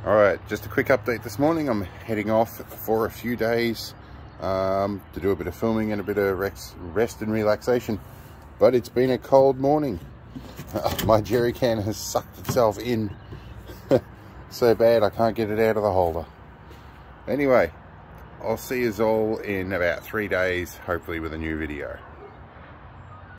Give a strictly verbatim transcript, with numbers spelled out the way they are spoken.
Alright, just a quick update this morning. I'm heading off for a few days um, to do a bit of filming and a bit of rest and relaxation. But it's been a cold morning. My jerry can has sucked itself in so bad I can't get it out of the holder. Anyway, I'll see you all in about three days, hopefully with a new video.